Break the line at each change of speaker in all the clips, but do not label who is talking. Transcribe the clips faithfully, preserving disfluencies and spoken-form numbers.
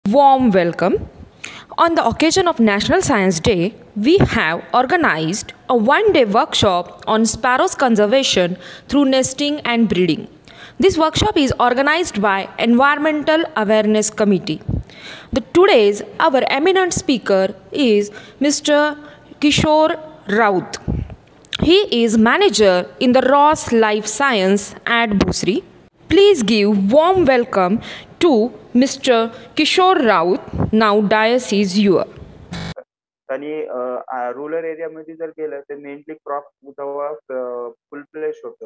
Warm welcome. On the occasion of National Science Day, we have organized a one day workshop on sparrows conservation through nesting and breeding. This workshop is organized by Environmental Awareness Committee. The today's our eminent speaker is Mister Kishore Raut. He is manager in the Ross Life Science at Bhusri. Please give warm welcome to Mister Kishore Raut. Now dais is yours.
आणि rural एरियामध्ये जर गेलं तर mainly crop जेव्हा फुल flesh होतो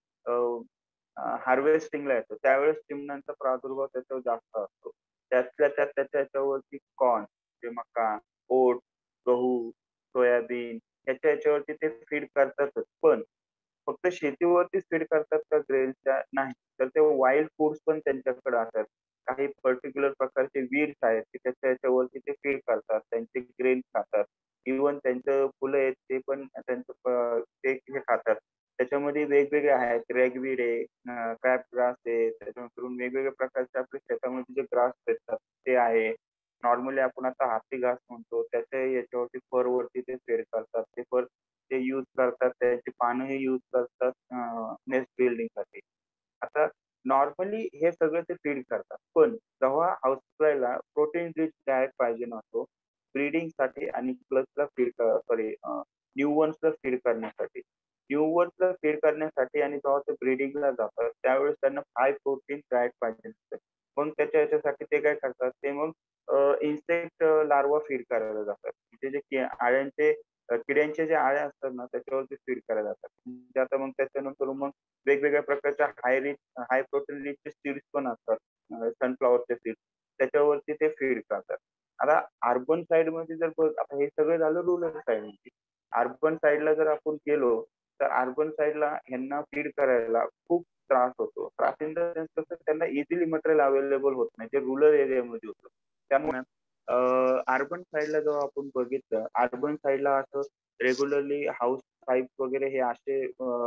जेव्हा हार्वेस्टिंगला येतो त्यावेळेस चिमण्यांचा प्रादुर्भाव त्याच्यावर जास्त असतो. त्यातल्या त्यात त्याच्या याच्यावरती कॉर्न म्हणजे मका, ओट, गहू, सोयाबीन ह्याच्या याच्यावरती ते फीड करतातच. पण फक्त शेतीवरतीच फीड करतात का ग्रेन्सच्या? नाही, तर ते वाईल्ड फूड्स पण त्यांच्याकडे असतात. काही पर्टिक्युलर प्रकारचे वीड्स आहेत की त्याच्या याच्यावरती ते फीड करतात, त्यांचे ग्रेन खातात. इव्हन त्यांचं फुलं आहेत ते पण त्यांचं ते हे खातात. त्याच्यामध्ये वेगवेगळे आहेत, रेगवीड आहे, क्रॅप ग्रास आहे, त्याच्यानंतर वेगवेगळ्या प्रकारचे आपल्या शेतामध्ये जे ग्रास भेटतात ते आहे. नॉर्मली आपण आता हाती घास म्हणतो त्याच्या याच्यावरती फरवरती ते फीड करतात. ते फर ते यूज करतात, त्याची पानंही यूज करतात नेस्ट बिल्डिंग साठी. आता नॉर्मली हे सगळं ते फीड करतात, पण जेव्हा हाऊसफ्लायला प्रोटीन रिच डाएट पाहिजे नसतो ब्रीडिंग साठी आणि प्लसला फीड सॉरी न्यू वन्सला फीड करण्यासाठी. न्यू वन्सला फीड करण्यासाठी आणि जेव्हा ते ब्रीडिंगला जातात त्यावेळेस त्यांना हाय प्रोटीन डाएट पाहिजे नसतं. मग त्याच्या याच्यासाठी ते काय करतात, ते मग इन्सेक्ट लार्वा फीड करायला जातात. म्हणजे जे आळ्यांचे किड्यांचे जे आळ्या असतात ना त्याच्यावरती फीड करायला जातात. म्हणजे आता मग त्याच्यानंतर मग वेगवेगळ्या प्रकारच्या high rich high protein rich seeds पण असतात, सनफ्लॉवरचे सीड्स, त्याच्यावरती ते फीड करतात. आता अर्बन साइड मध्ये जर बघ, आता हे सगळं झालं रुरल साइड मध्ये. अर्बन साइडला जर आपण गेलो तर अर्बन साइडला ह्यांना फीड करायला खूप त्रास होतो. त्रास इन द सेन्स कसं, त्यांना इझिली मटेरियल अवेलेबल होत नाही, जे रुरल एरियामध्ये होतं. त्यामुळे अर्बन साइडला जेव्हा आपण बघितलं, अर्बन साइडला असं रेग्युलरली हाऊस पाईप वगैरे हे असे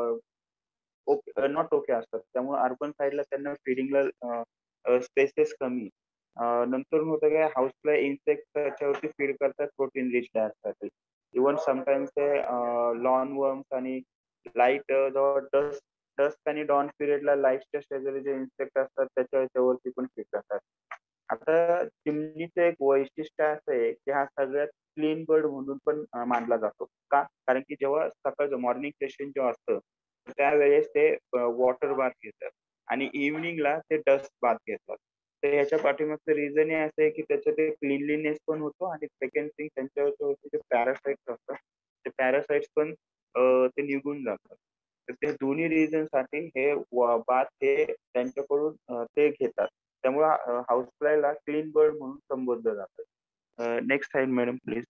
ओके नॉट ओके असतात. त्यामुळे अर्बन साइडला त्यांना फिडिंगला स्पेसेस कमी. नंतर होतं काय, हाऊसला इन्सेक्ट त्याच्यावरती फीड करतात प्रोटीन रिच डाएटसाठी. इव्हन समटाइम्स ते लॉन वर्म्स आणि लाईट जेव्हा डस्ट डस्ट आणि डॉन पिरियडला लाईटच्या शेजारी जे इन्सेक्ट असतात त्याच्या याच्यावरती पण फीड करतात. आता चिमणीचं एक वैशिष्ट्य असं आहे की हा सगळ्यात क्लीन बर्ड म्हणून पण मानला जातो. का? कारण की जेव्हा सकाळचं मॉर्निंग सेशन जेव्हा असतं त्यावेळेस ते वॉटर बाथ घेतात आणि इव्हनिंगला ते डस्ट बाथ घेतात. तर ह्याच्या पाठीमागचं रिझन हे असं आहे की त्याचं ते क्लीनलीनेस पण होतो आणि सेकंड थिंग त्यांच्यावरती जे पॅरासाइट्स असतात ते पॅरासाइट्स पण ते निघून जातात. तर ते दोन्ही रिझन साठी हे बाथ हे त्यांच्याकडून ते घेतात. त्यामुळे हाऊसफ्लायला क्लीन बर्ड म्हणून संबोधलं जातं. Next slide madam please.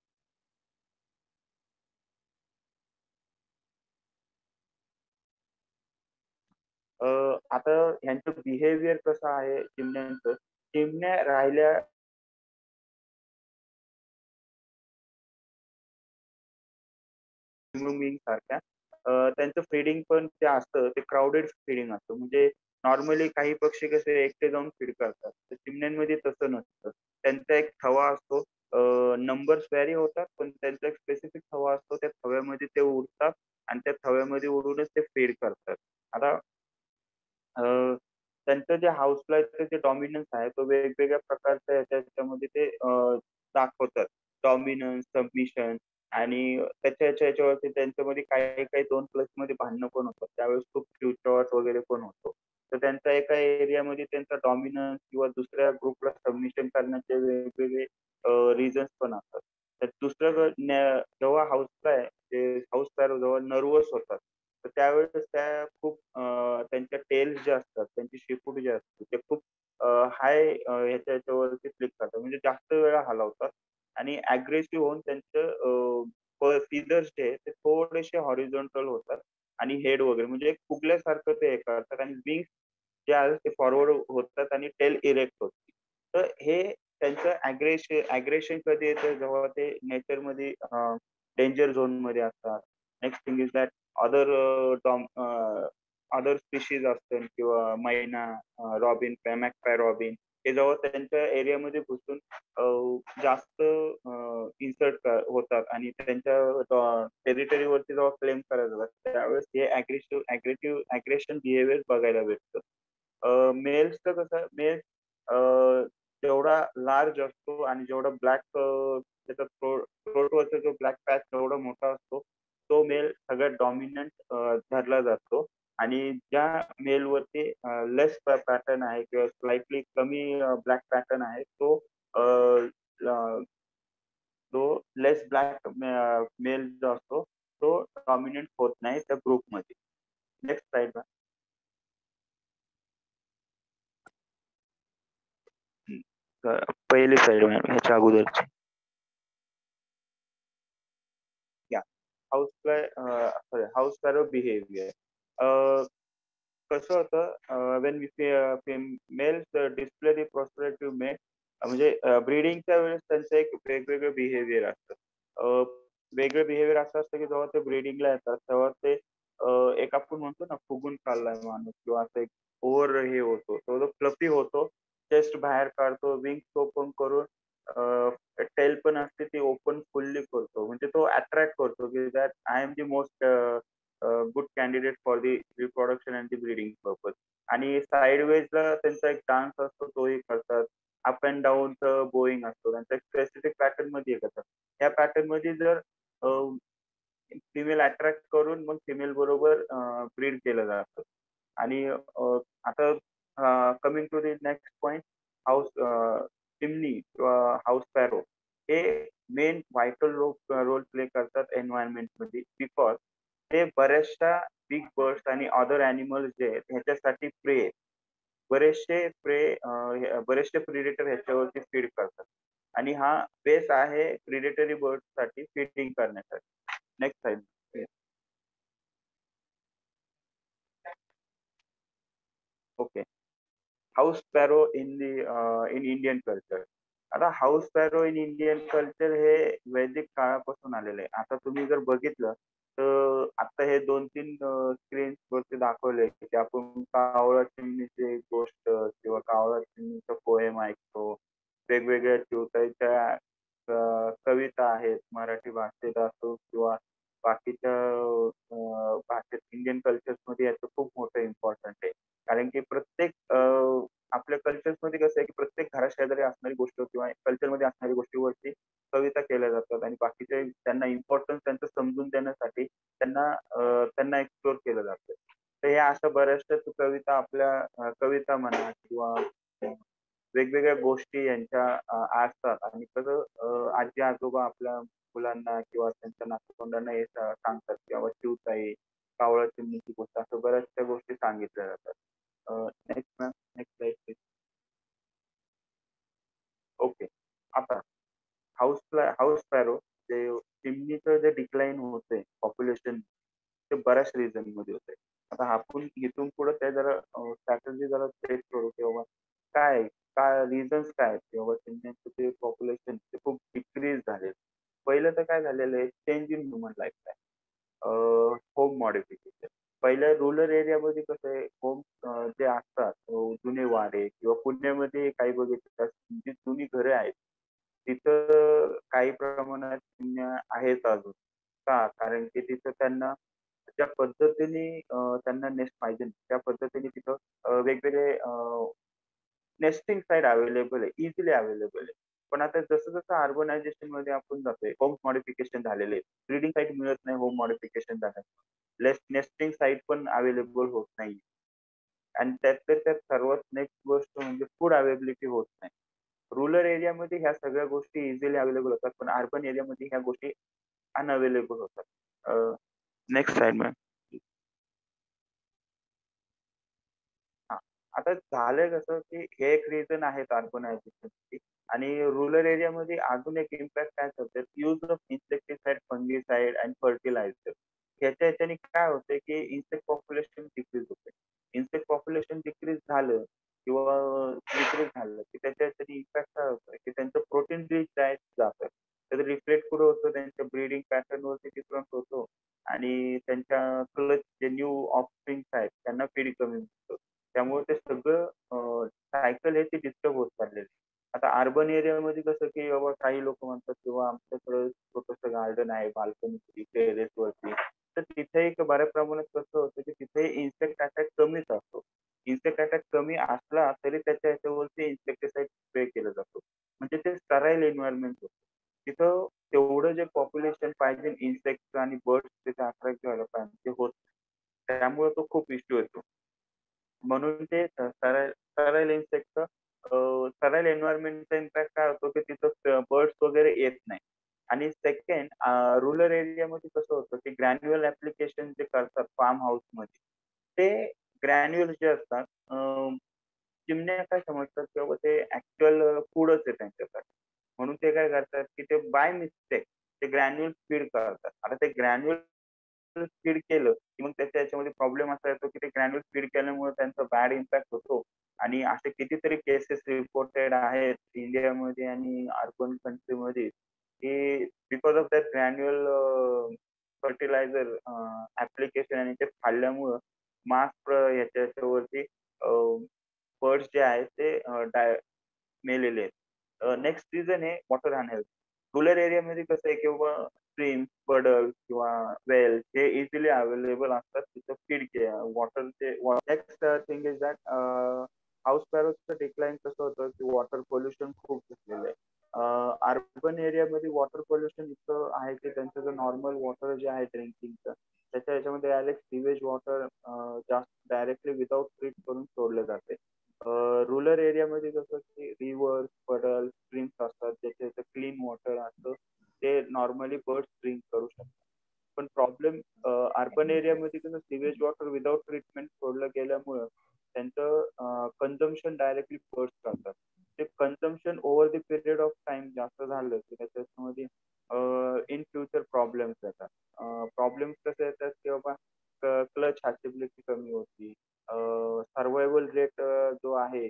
आता ह्यांचं बिहेवियर कसं आहे चिमण्यांचं, चिमण्या राहिल्या सारख्या त्यांचं फीडिंग पण जे असतं ते क्राऊडेड फीडिंग असतं. म्हणजे नॉर्मली काही पक्षी कसे एकटे जाऊन फीड करतात, तर चिमण्यांमध्ये तसं नसतं. त्यांचा एक थवा असतो, नंबर्स व्हॅरी होतात पण त्यांचा एक स्पेसिफिक थवा असतो, त्या थव्यामध्ये ते उडतात आणि त्या थव्यामध्ये उडूनच ते फीड करतात. आता त्यांचं जे हाऊसफ्लायचं जे डॉमिनन्स आहे तो वेगवेगळ्या प्रकारच्या याच्यामध्ये ते दाखवतात. डॉमिनन्स, सबमिशन आणि त्याच्या याच्या याच्यावरती त्यांच्यामध्ये काही काही दोन प्लस मध्ये भांडणं पण होतात. त्यावेळेस खूप फ्युचर वगैरे पण होतो. तर त्यांचा एका एरियामध्ये त्यांचा डॉमिनन्स किंवा दुसऱ्या ग्रुपला सबमिशन करण्याचे वेगवेगळे रिझन्स पण असतात. तर दुसरं जेव्हा हाऊसफ्लाय हाऊसफ्लाय जेव्हा नर्वस होतात तर त्यावेळेस त्या खूप त्यांच्या टेल्स जे असतात, त्यांची शेपूट जे असते ते खूप हाय ह्याच्या याच्यावरती क्लिक करतात, म्हणजे जास्त वेळा हलवतात आणि अग्रेसिव्ह होऊन त्यांचं फिदर्स जे ते थोडेसे हॉरिझॉन्टल होतात आणि हेड वगैरे म्हणजे फुगल्यासारखं ते हे करतात आणि विंग्स जे आहेत ते फॉरवर्ड होतात आणि टेल इरेक्ट होते. तर हे त्यांचं अग्रेशन अग्रेशन कधी येतं, जेव्हा ते नेचरमध्ये डेंजर झोन मध्ये असतात. Next thing is that other डॉम अदर स्पीशीज असतील किंवा मैना, रॉबिन, मॅकपाय रॉबिन हे जेव्हा त्यांच्या एरियामध्ये घुसून जास्त इन्सर्ट होतात आणि त्यांच्या टेरिटरीवरती जेव्हा क्लेम करायला जातात त्यावेळेस हे अग्रेसिव्ह अग्रेसिव्ह अग्रेशन बिहेवियर बघायला भेटतं. मेल्सचं कसं मेल्स जेवढा लार्ज असतो आणि जेवढा ब्लॅक त्याचा थ्रोटवरचा जो ब्लॅक पॅच जेवढा मोठा असतो तो मेल सगळ्यात डॉमिनंट धरला जातो. आणि ज्या मेलवरती लेस पॅटर्न आहे किंवा स्लाइटली कमी ब्लॅक पॅटर्न आहे तो तो लेस ब्लॅक मेल जो असतो तो डॉमिनंट होत नाही त्या ग्रुपमध्ये. नेक्स्ट साइड पहिली साइड मॅम ह्याच्या अगोदरची. या house sorry house sparrow behaviour कसं होतं when we males display the prospective male म्हणजे ब्रीडिंगच्या वेळेस त्यांचं एक वेगवेगळं बिहेवियर असतं. वेगळं बिहेवियर असं असतं की जेव्हा ते ब्रीडिंगला येतात तेव्हा ते एक आपण म्हणतो ना फुगून चाललाय माणूस किंवा असं एक ओव्हर हे होतो तो फ्लफी होतो, चेस्ट बाहेर काढतो, विंग्स ओपन करून टेल पण असते ती ओपन फुल्ली करतो म्हणजे तो अट्रॅक्ट करतो की that I am the most good candidate for the reproduction and the breeding purpose. आणि साईडवेजला त्यांचा एक डान्स असतो तोही करतात. अप अँड डाऊन बोईंग असतो त्यांचा एक स्पेसिफिक पॅटर्न मध्ये करतात. या पॅटर्न मध्ये जर फिमेल अट्रॅक्ट करून मग फिमेल बरोबर ब्रीड केलं जातं. आणि आता coming to the next point house चिमनी किंवा हाऊस पॅरो हे मेन व्हायटल रोल प्ले करतात एन्व्हायरमेंट मध्ये बिकॉज ते बऱ्याचशा बिग बर्ड्स आणि अदर अॅनिमल्स जे आहेत ह्याच्यासाठी प्रे बरेचसे प्रे बरेचसे प्रिडेटर ह्याच्यावरती फीड करतात आणि हा बेस आहे प्रिडेटरी बर्ड साठी फीडिंग करण्यासाठी. Next side. Okay. House sparrow in the in Indian culture. आता house sparrow in Indian culture हे वैदिक काळापासून आलेलं आहे. आता तुम्ही जर बघितलं तर आता हे दोन तीन स्क्रीन वरती दाखवले की आपण कावळा चिमणीची गोष्ट किंवा कावळा चिमणीचा पोएम ऐकतो. वेगवेगळ्या चिवताईच्या कविता आहेत मराठी भाषेत असो किंवा बाकीच्या भाषेत इंडियन कल्चर्स मध्ये याचं खूप मोठं इम्पॉर्टंट आहे. कारण की प्रत्येक आपल्या कल्चर्स मध्ये कसं आहे की प्रत्येक घराशेजारी असणारी गोष्ट किंवा कल्चर मध्ये असणारी गोष्टीवरती कविता केल्या जातात आणि बाकीचे त्यांना इम्पॉर्टन्स त्यांचं समजून देण्यासाठी त्यांना त्यांना एक्सप्लोर केलं जातं. तर हे अशा बऱ्याचशा कविता आपल्या कविता म्हणा किंवा वेगवेगळ्या गोष्टी यांच्या असतात आणि कसं आजी आजोबा आपल्या मुलांना किंवा त्यांच्या नातवंडांना हे सांगतात किंवा चिवताई कावळा चिमणीची गोष्ट असं बऱ्याचशा गोष्टी सांगितल्या जातात. Next ma'am next slide. Okay. आता हाऊस हाऊस स्पॅरो जे चिमणीचं जे डिक्लाइन होतंय पॉप्युलेशन ते बऱ्याच रिझन मध्ये होतंय. आता आपण इथून पुढे त्या जरा स्ट्रॅटेजी जरा सेट करू किंवा काय काय रिझन्स काय आहेत किंवा चिमण्यांचं ते पॉप्युलेशन ते खूप डिक्रीज झाले. पहिलं तर काय झालेलं आहे change in human lifestyle, home modification. पहिल्या रुरल एरियामध्ये कसं आहे होम जे असतात जुने वाडे किंवा पुण्यामध्ये काही बघितलं जी जुनी घरे आहेत तिथं काही प्रमाणात चिमण्या आहेत अजून. का? कारण की तिथं त्यांना ज्या पद्धतीने त्यांना नेस्ट पाहिजे त्या पद्धतीने तिथं वेगवेगळे नेस्टिंग साईड अवेलेबल आहे, इझिली अवेलेबल आहे. पण आता जसं जसं अर्बनायझेशन मध्ये आपण जातोय होम मॉडिफिकेशन झालेले आहे. ब्रीडिंग साईट मिळत नाही होम मॉडिफिकेशन झालं. लेस नेस्टिंग साईट पण अवेलेबल होत नाही. आणि त्यातल्या त्यात सर्वात नेक्स्ट गोष्ट म्हणजे फूड अवेलेबिलिटी होत नाही. रुरल एरियामध्ये ह्या सगळ्या गोष्टी इझिली अवेलेबल होतात पण अर्बन एरियामध्ये ह्या गोष्टी अनअवेलेबल होतात. Next side ma'am. हा आता झालंय कसं की हे एक रिझन आहेत अर्बनायझेशनची आणि रुरल एरियामध्ये अजून एक इम्पॅक्ट काय करतात use of insecticide fungicide and fertiliser. ह्याच्या ह्याच्याने काय होतंय की इन्सेक्ट पॉप्युलेशन डिक्रीज होते. इन्सेक्ट पॉप्युलेशन डिक्रीज झालं किंवा डिक्रीज झालं की त्याच्या ह्याच्याने इम्पॅक्ट काय होतं की त्यांचं प्रोटीन रिच डाएट जातं. त्याचं रिफ्लेक्ट कुठं होतं त्यांच्या ब्रीडिंग पॅटर्न वरती डिफरन्स होतो आणि त्यांच्या क्लच जे न्यू ऑफस्प्रिंग्स आहेत त्यांना फीड कमी होतं. त्यामुळे ते सगळं सायकल सायकल आहे ती डिस्टर्ब होत चाललेली. आता अर्बन एरियामध्ये कसं की बाबा काही लोक म्हणतात किंवा आमच्याकडे छोटंसं गार्डन आहे बाल्कनी टेरेस वरती, तर तिथे एक बऱ्या प्रमाणात कसं होतं की तिथे इन्सेक्ट अटॅक कमीच असतो. इन्सेक्ट अटॅक कमी असला तरी त्याच्या ह्याच्यावरती इन्सेक्टिसाइड स्प्रे केला जातो. म्हणजे ते स्टराईल एन्व्हायरमेंट होतं. तिथं तेवढं जे पॉप्युलेशन पाहिजे इन्सेक्ट आणि बर्ड्स तिथे अट्रॅक्ट व्हायला पाहिजे ते होत नाही. त्यामुळे तो खूप इश्यू येतो. म्हणून ते स्टराईल स्टराईल इन्सेक्टचं स्टराईल एन्व्हायरमेंटचा इम्पॅक्ट काय होतो की तिथं बर्ड्स वगैरे येत नाही. आणि सेकंड रुरल एरियामध्ये कसं होतं की ग्रॅन्युअल ऍप्लिकेशन जे करतात फार्म हाऊसमध्ये, ते ग्रॅन्युअल जे असतात चिमण्या काय समजतात की बाबा ते ऍक्च्युअल फूडच आहे त्यांच्यासाठी. म्हणून ते काय करतात की ते बाय मिस्टेक ते ग्रॅन्युअल फीड करतात. आता ते ग्रॅन्युअल फीड केलं की मग त्याच्या याच्यामध्ये प्रॉब्लेम असा येतो की ते ग्रॅन्युअल फीड केल्यामुळे त्यांचा बॅड इम्पॅक्ट होतो. आणि असे कितीतरी केसेस रिपोर्टेड आहेत इंडियामध्ये आणि अर्बन कंट्रीमध्ये की because of that granule fertiliser application आणि ते खाल्ल्यामुळं मास ह्याच्या याच्यावरती बर्ड्स जे आहेत ते डाय मेलेले आहेत. नेक्स्ट रिझन आहे वॉटर अनहेल्थ. रुरल एरियामध्ये कसं आहे किंवा स्ट्रीम, पडल किंवा वेल हे इझिली अवेलेबल असतात तिथं फीड वॉटरचे. Next thing is that house पॅरोचं डिक्लाइन कसं होतं की वॉटर पोल्युशन खूप झालेलं आहे. अर्बन एरियामध्ये वॉटर पोल्युशन इतकं आहे की त्यांचं जे नॉर्मल वॉटर जे आहे ड्रिंकिंगचं त्याच्या याच्यामध्ये डायरेक्ट सिवेज वॉटर जास्त डायरेक्टली विदाउट ट्रीट करून सोडले जाते. रुरल एरियामध्ये जसं की रिव्हर, पडल, स्ट्रीम्स असतात ज्याचे क्लीन वॉटर असतं ते नॉर्मली बर्ड्स ड्रिंक करू शकतात. पण प्रॉब्लेम अर्बन एरियामध्ये कसं सिवेज वॉटर विदाउट ट्रीटमेंट सोडलं गेल्यामुळं त्यांचं कन्झम्पशन डायरेक्टली बर्ड्स करतात. ते consumption over the period of time जास्त झालं की त्याच्यामध्ये इन फ्युचर प्रॉब्लेम्स येतात. प्रॉब्लेम्स कसे येतात की बाबा क्लच हॅसिबिलिटी कमी होती, सर्वायवल रेट जो आहे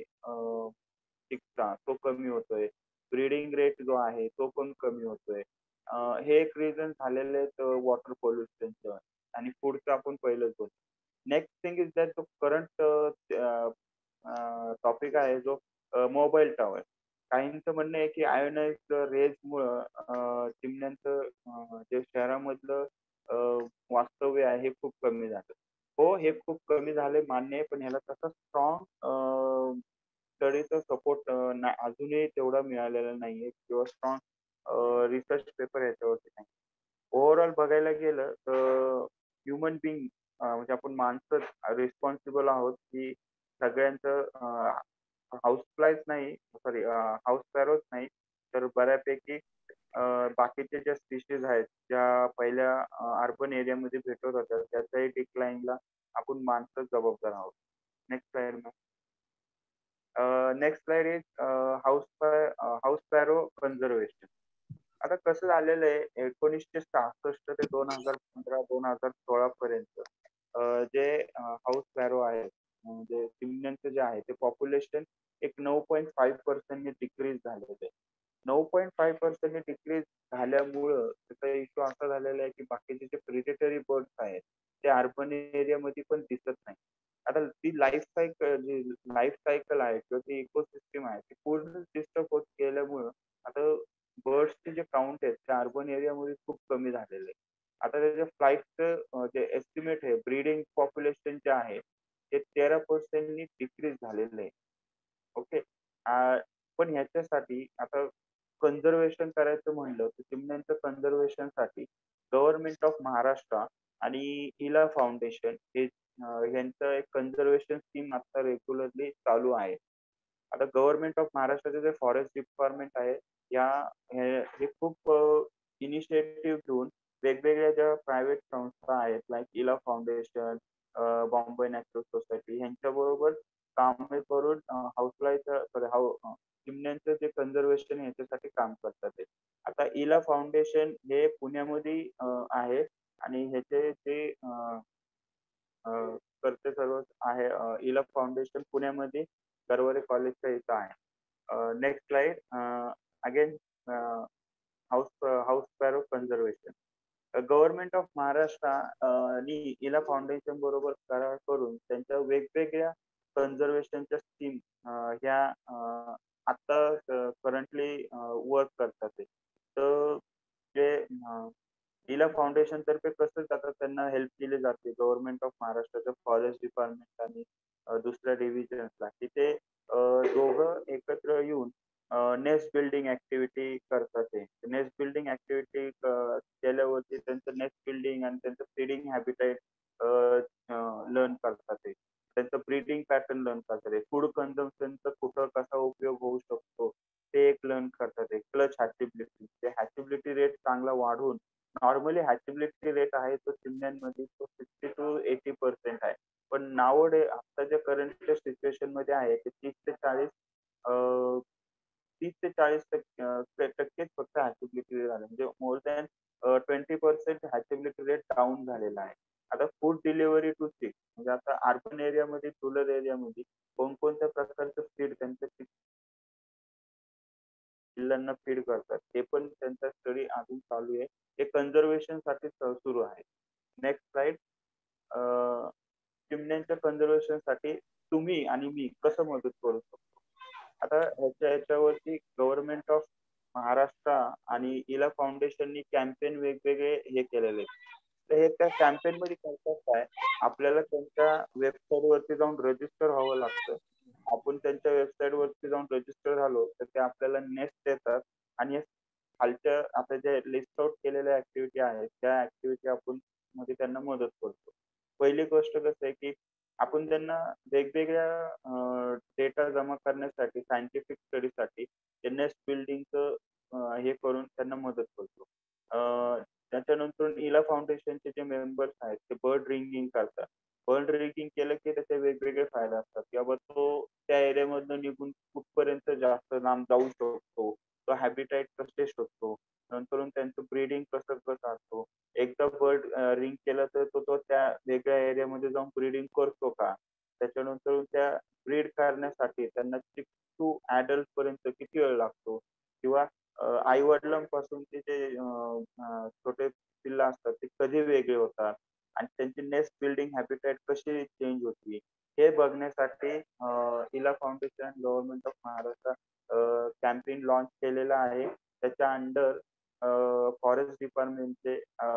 चिकचा तो कमी होतोय, ब्रीडिंग रेट जो आहे तो पण कमी होतोय. हे एक रिझन झालेले आहेत वॉटर पोल्युशनचं. आणि फूडचं आपण पहिलंच बोलतो. नेक्स्ट थिंग इज दॅट जो करंट टॉपिक आहे जो मोबाईल टॉवर. काहींचं म्हणणं आहे की आयोनाइज्ड रेजमुळं चिमण्यांचं जे शहरामधलं वास्तव्य आहे हे खूप कमी झालं. हो, हे खूप कमी झाले मान्य आहे, पण ह्याला तसा स्ट्रॉंग स्टडीचा सपोर्ट अजूनही तेवढा मिळालेला नाहीये किंवा स्ट्रॉंग रिसर्च पेपर याच्यावरती नाही. ओव्हरऑल बघायला गेलं तर ह्युमन बिंग म्हणजे आपण माणसं रिस्पॉन्सिबल आहोत की सगळ्यांचं हाऊस फ्लायच नाही सॉरी हाऊस पॅरोच नाही तर बऱ्यापैकी बाकीचे ज्या स्पीशीज आहेत ज्या पहिल्या अर्बन एरियामध्ये भेटत होत्या त्याच्याही डिक्लाइनला आपण माणसं जबाबदार आहोत. Next slide. Next slide is house house sparrow conservation. आता कसं झालेलं आहे एकोणीसशे सहासष्ट ते दोन हजार पंधरा दोन हजार सोळा पर्यंत जे हाऊस पॅरो आहे म्हणजे चिमण्यांचं जे आहे ते पॉप्युलेशन एक नऊ पॉईंट फाईव्ह पर्सेंटने डिक्रीज झालेलं आहे. नऊ पॉईंट फाईव्ह पर्सेंटने डिक्रीज झाल्यामुळं त्याचा इश्यू असा झालेला आहे की बाकीचे जे प्रिडेटरी बर्ड्स आहेत ते अर्बन एरियामध्ये पण दिसत नाही. आता ती लाईफ सायकल जी लाईफ सायकल आहे किंवा ती इकोसिस्टम आहे ती पूर्ण डिस्टर्ब होत गेल्यामुळं आता बर्ड्सचे जे काउंट आहेत ते अर्बन एरियामध्ये खूप कमी झालेले आहे. आता त्याच्या फ्लाईटचं जे एस्टिमेट आहे ब्रीडिंग पॉप्युलेशन जे आहे ते तेरा पर्सेंटनी डिक्रीज झालेलं आहे. ओके. पण ह्याच्यासाठी आता कन्झर्वेशन करायचं म्हणलं तर चिमण्यांचं कन्झर्वेशनसाठी गव्हर्नमेंट ऑफ महाराष्ट्र आणि इला फाउंडेशन हे यांचं एक कन्झर्वेशन स्कीम आता रेग्युलरली चालू आहे. आता गव्हर्नमेंट ऑफ महाराष्ट्राचे जे फॉरेस्ट डिपार्टमेंट आहे या हे खूप इनिशिएटिव्ह घेऊन वेगवेगळ्या ज्या प्रायव्हेट संस्था आहेत like Ela foundation, Bombay natural society यांच्या बरोबर काम करून हाऊसफ्लायचं सॉरी हाऊ चिमण्यांचं जे कन्झर्वेशन याच्यासाठी काम करतात ते. आता इला फाउंडेशन हे पुण्यामध्ये आहे आणि ह्याचे जे करते सर्व आहे इला फाउंडेशन पुण्यामध्ये गरवरे कॉलेजच्या इथं आहे. Next slide. Again house house sparrow conservation. Government of Maharashtra आणि इला फाउंडेशन बरोबर करार करून त्यांच्या वेगवेगळ्या कन्झर्वेशनच्या स्कीम ह्या आता करंटली वर्क करतात ते. तर जे इला फाउंडेशन तर्फे कसं जातात त्यांना हेल्प केली जाते गव्हर्नमेंट ऑफ महाराष्ट्राच्या फॉरेस्ट डिपार्टमेंट आणि दुसऱ्या डिव्हिजन्सला, तिथे दोघं एकत्र येऊन नेस्ट बिल्डिंग ऍक्टिव्हिटी करतात. ते नेस्ट बिल्डिंग ऍक्टिव्हिटी केल्यावरती त्यांचं नेस्ट बिल्डिंग आणि त्यांचं फीडिंग हॅबिटेट लर्न करतात. ते त्यांचं ब्रीडिंग पॅटर्न लर्न करतात. फूड कन्झम्पशनचा कुठं कसा उपयोग होऊ शकतो ते एक लर्न करतात. क्लच हॅचिबिलिटी, ते हॅचिबिलिटी रेट चांगला वाढून, नॉर्मली हॅचिबिलिटी रेट आहे तो चिमण्यांमध्ये तो सिक्स्टी टू एटी पर्सेंट आहे, पण नावडे आताच्या करंट सिच्युएशन मध्ये आहे ते तीस ते चाळीस तीस ते चाळीस टक्के टक्केच फक्त हॅचिबिलिटी रेट झाले, म्हणजे more than twenty percent hatchability rate down झालेला आहे. आता फूड डिलिव्हरी टू सिक, म्हणजे आता अर्बन एरियामध्ये रुरल एरियामध्ये कोणकोणत्या प्रकारचं फीड त्यांच्या पिल्लांना फीड करतात ते पण त्यांचा स्टडी अजून चालू आहे. हे कन्झर्वेशन साठी सुरू आहे. Next slide. चिमण्यांच्या कन्झर्वेशन साठी तुम्ही आणि मी कसं मदत करू शकतो. आता ह्याच्या ह्याच्यावरती गव्हर्नमेंट ऑफ महाराष्ट्र आणि इला फाउंडेशननी कॅम्पेन वेगवेगळे हे केलेले. तर हे त्या कॅम्पेन मध्ये करतात काय, आपल्याला त्यांच्या वेबसाईट वरती जाऊन रजिस्टर व्हावं लागतं. आपण त्यांच्या वेबसाईट वरती जाऊन रजिस्टर झालो तर ते आपल्याला नेस्ट देतात आणि खालच्या आता जे लिस्ट आउट केलेल्या ऍक्टिव्हिटी आहेत त्या ऍक्टिव्हिटी आपण मध्ये त्यांना मदत करतो. पहिली गोष्ट कसं आहे की आपण त्यांना वेगवेगळ्या डेटा जमा करण्यासाठी सायंटिफिक स्टडीसाठी ते नेस्ट बिल्डिंगचं हे करून त्यांना मदत करतो. त्याच्यानंतर इला फाउंडेशनचे जे मेंबर्स आहेत ते बर्ड रिंगिंग करतात. बर्ड रिंगिंग केलं की त्याचे वेगवेगळे फायदे असतात, किंवा तो त्या एरियामधून निघून कुठपर्यंत जास्त लांब जाऊ शकतो, तो हॅबिटाईट कसे शोधतो, नंतर त्यांचं ब्रीडिंग कसं कसं असतो. एकदा बर्ड रिंग केलं तर तो तो त्या वेगळ्या एरियामध्ये जाऊन ब्रीडिंग करतो का, त्याच्यानंतर त्या ब्रीड करण्यासाठी त्यांना सिक्स टू ऍडल्ट पर्यंत किती वेळ लागतो, किंवा आई वडिलांपासून ते जे छोटे पिल्ला असतात ते कधी वेगळे होतात आणि त्यांची नेस्ट बिल्डिंग हॅबिटेट कशी चेंज होती, हे बघण्यासाठी Ela foundation government of Maharashtra campaign launch केलेला आहे. त्याच्या अंडर फॉरेस्ट डिपार्टमेंटचे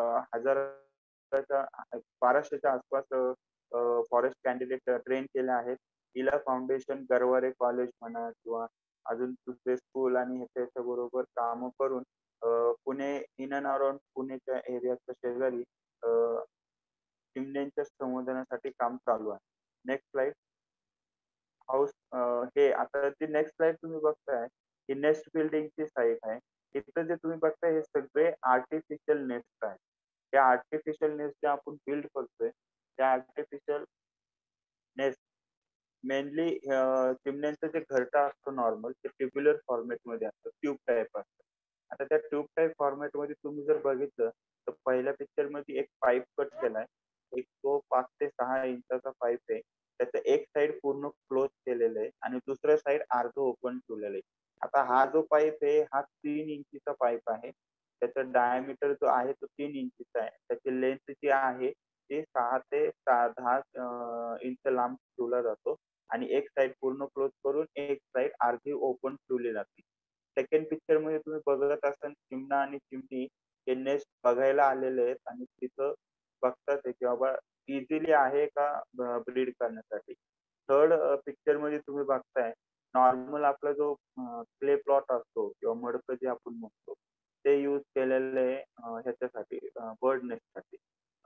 हजाराच्या बाराशेच्या आसपास फॉरेस्ट कॅन्डिडेट ट्रेन केले आहेत. इला फाउंडेशन गरवारे कॉलेज म्हणा किंवा अजून दुसरे स्कूल आणि ह्याच्या बरोबर काम करून पुणे इन अँड अराउंड पुणेच्या एरियाच्या शेजारी चिमण्यांच्या संवर्धनासाठी काम चालू आहे. Next slide. हाऊस हे आता ती नेक्स्ट स्लाइड तुम्ही बघताय ही नेस्ट बिल्डिंगची साईट आहे. इथं जे तुम्ही बघताय हे सगळे आर्टिफिशियल नेस्ट आहे. त्या आर्टिफिशियल नेस्ट जे आपण बिल्ड करतोय त्या आर्टिफिशियल नेस्ट मेनली चिमण्यांचं जे घरटा असतो नॉर्मल ते ट्युब्युलर फॉर्मॅट मध्ये असतं, ट्यूब टाईप असतं. आता त्या ट्यूब टाईप फॉर्मॅट मध्ये तुम्ही जर बघितलं तर पहिल्या पिक्चर मध्ये एक पाईप कट केलाय, एक तो पाच ते सहा इंचाचा पाईप आहे. त्याचं एक साइड पूर्ण क्लोज केलेलं आहे आणि दुसरं साइड अर्ध ओपन ठेवलेलं आहे. आता हा जो पाईप आहे हा तीन इंचीचा पाईप आहे. त्याचा डायमीटर जो आहे तो तीन इंचीचा आहे. त्याची लेंथ जी आहे ते सहा ते दहा इंच लांब ठेवला जातो आणि एक साइड पूर्ण क्लोज करून एक साइड अर्धी ओपन ठेवली जाते. सेकंड पिक्चर मध्ये तुम्ही बघत असाल चिमणा आणि चिमणी हे नेस्ट बघायला आलेले आहेत आणि तिथं बघतात की बाबा इझिली आहे का ब्रीड करण्यासाठी. थर्ड पिक्चर मध्ये तुम्ही बघताय नॉर्मल आपला जो क्ले प्लॉट असतो किंवा मडकं जे आपण म्हणतो ते यूज केलेले ह्याच्यासाठी बर्ड नेस्टसाठी.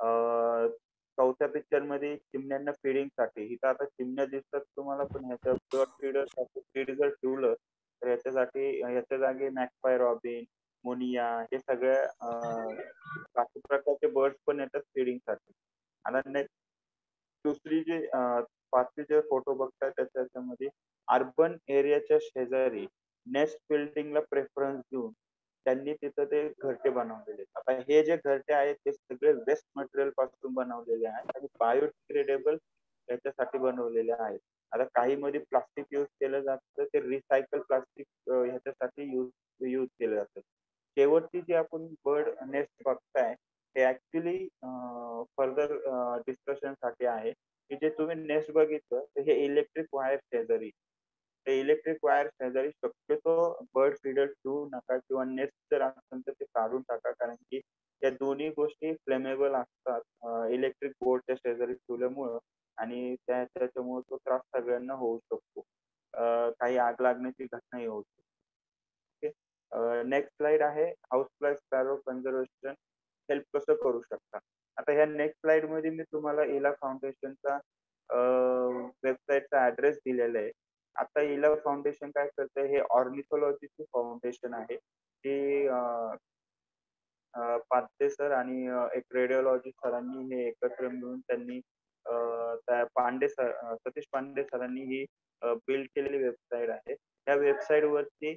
चौथ्या पिक्चर मध्ये चिमण्यांना फिडिंग साठी, इथं आता चिमण्या दिसतात तुम्हाला पण ह्याच्या बर्ड फीडर साठी फीड जर ठेवलं तर याच्यासाठी ह्याच्या जागी मॅकपाय रॉबिन मोनिया हे सगळ्या बाकी प्रकारचे बर्ड्स पण येतात फीडिंग साठी. आणि नेक्स्ट दुसरी जे पाचवी जे फोटो बघताय त्याच्यामध्ये अर्बन एरियाच्या शेजारी नेस्ट बिल्डिंगला प्रेफरन्स देऊन त्यांनी तिथं ते घरटे बनवलेले. आता हे जे घरटे आहेत ते सगळे वेस्ट मटेरियल पासून बनवलेले आहेत आणि बायोडिग्रेडेबल याच्यासाठी बनवलेले आहेत. आता काही मध्ये प्लास्टिक युज केलं जातं ते रिसायकल प्लास्टिक ह्याच्यासाठी युज यूज केलं जातं. शेवटची जी आपण बर्ड नेस्ट बघताय ते ऍक्च्युली फर्दर डिस्कशन साठी आहे की जे तुम्ही नेस्ट बघितलं तर हे इलेक्ट्रिक वायर शेजारी ते इलेक्ट्रिक वायर शेजारी शक्यतो बर्ड फीडर ठेवू नका किंवा नेस्ट जर असेल तर ते काढून टाका, कारण की या दोन्ही गोष्टी फ्लेमेबल असतात इलेक्ट्रिक बोर्डच्या शेजारी ठेवल्यामुळं आणि त्या त्याच्यामुळे तो त्रास सगळ्यांना होऊ शकतो. काही आग लागण्याची घटनाही होऊ शकते. नेक्स्ट स्लाइड आहे house fly sparrow conservation help कसं करू शकता. आता ह्या नेक्स्ट स्लाइड मध्ये मी तुम्हाला इला फाउंडेशनचा वेबसाईटचा ऍड्रेस दिलेला आहे. आता इला फाउंडेशन काय करतं, हे ऑर्निथॉलॉजीची फाउंडेशन आहे. ती पाध्ये सर आणि एक रेडिओलॉजी सरांनी हे एकत्र मिळून त्यांनी त्या पांडे सर सतीश पांडे सरांनी ही बिल्ड केलेली वेबसाईट आहे. त्या वेबसाईट वरती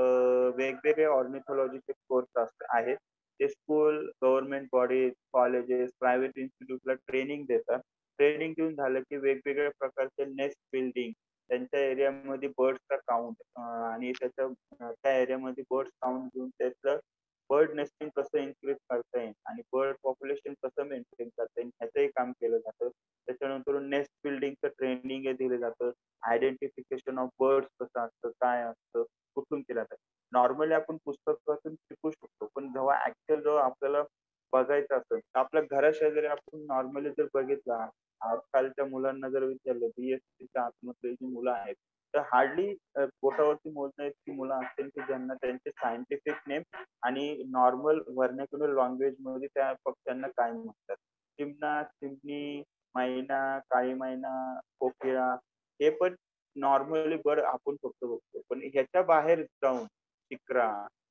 वेगवेगळे ऑर्निथॉलॉजीचे कोर्स आहेत. ते school, government bodies, colleges, private इन्स्टिट्यूटला ट्रेनिंग देतात. ट्रेनिंग देऊन झालं की वेगवेगळ्या प्रकारचे नेस्ट बिल्डिंग, त्यांच्या एरियामध्ये बर्ड्सचा काउंट आणि त्याच्या त्या एरियामध्ये बर्ड्स काउंट घेऊन त्याचं बर्ड नेस्टिंग कसं इन्क्रीज करता येईल आणि बर्ड पॉप्युलेशन कसं मेंटेन करता येईल ह्याचंही काम केलं जातं. त्याच्यानंतर नेस्ट बिल्डिंगचं ट्रेनिंग हे दिलं जातं. आयडेंटिफिकेशन ऑफ बर्ड्स कसं असतं, काय असतं, कुठून केलं जातं. नॉर्मली आपण पुस्तकातून शिकू शकतो, पण जेव्हा ऍक्च्युअल जेव्हा आपल्याला बघायचं असेल तर आपल्या घराशेजारी आपण नॉर्मली जर बघितलं, आजकालच्या मुलांना जर विचारलं बीएससीच्या आतमधली जी मुलं आहेत तर हार्डली पोटावरती मोजण्या इतकी मुलं असतील की ज्यांना त्यांचे सायंटिफिक नेम आणि नॉर्मल व्हर्नाक्युलर लँग्वेज मध्ये त्या पक्ष्यांना काय म्हणतात. चिमणा, चिमणी, मैना, काळी मैना, कोकिळा हे पण नॉर्मली बर्ड आपण फक्त बघतो, पण ह्याच्या बाहेर जाऊन चिकरा,